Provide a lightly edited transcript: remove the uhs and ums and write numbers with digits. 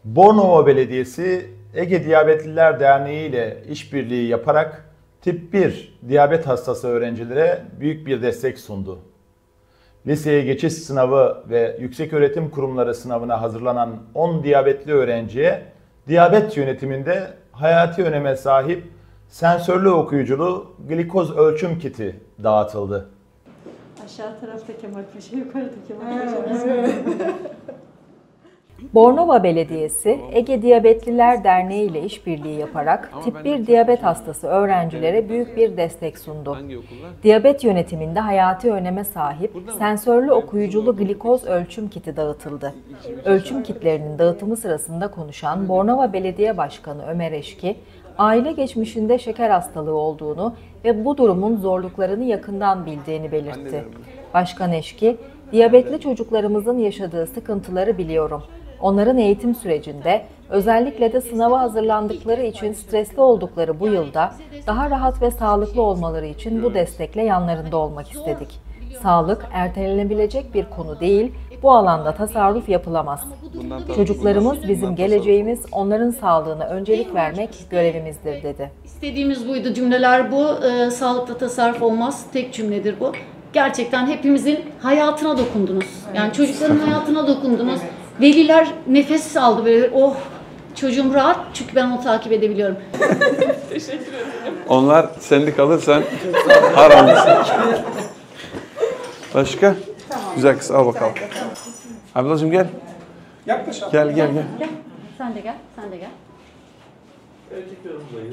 Bornova Belediyesi Ege Diyabetliler Derneği ile işbirliği yaparak tip 1 diyabet hastası öğrencilere büyük bir destek sundu. Liseye geçiş sınavı ve yükseköğretim kurumları sınavına hazırlanan 10 diyabetli öğrenciye diyabet yönetiminde hayati öneme sahip sensörlü okuyuculu glikoz ölçüm kiti dağıtıldı. Aşağı tarafta Kemal Paşa, yukarıda Kemal Paşa. Bornova Belediyesi, Ege Diyabetliler Derneği ile işbirliği yaparak tip 1 diyabet hastası öğrencilere büyük bir destek sundu. Diyabet yönetiminde hayati öneme sahip sensörlü okuyuculu glikoz ölçüm kiti dağıtıldı. Ölçüm kitlerinin dağıtımı sırasında konuşan Bornova Belediye Başkanı Ömer Eşki, aile geçmişinde şeker hastalığı olduğunu ve bu durumun zorluklarını yakından bildiğini belirtti. Başkan Eşki, diyabetli çocuklarımızın yaşadığı sıkıntıları biliyorum. Onların eğitim sürecinde, özellikle de sınava hazırlandıkları için stresli oldukları bu yılda daha rahat ve sağlıklı olmaları için bu destekle yanlarında olmak istedik. Sağlık ertelenebilecek bir konu değil, bu alanda tasarruf yapılamaz. Çocuklarımız bizim geleceğimiz, onların sağlığına öncelik vermek görevimizdir dedi. İstediğimiz buydu, cümleler bu. Sağlıkta tasarruf olmaz, tek cümledir bu. Gerçekten hepimizin hayatına dokundunuz. Yani çocukların hayatına dokundunuz. Veliler nefes aldı böyle, oh çocuğum rahat çünkü ben onu takip edebiliyorum. Teşekkür ederim. Onlar senlik alırsan aramızda. Başka? Tamam. Güzel kız al bakalım. Ablacığım gel. Yaklaş abi. Gel. Gel, sen de gel, sen de gel.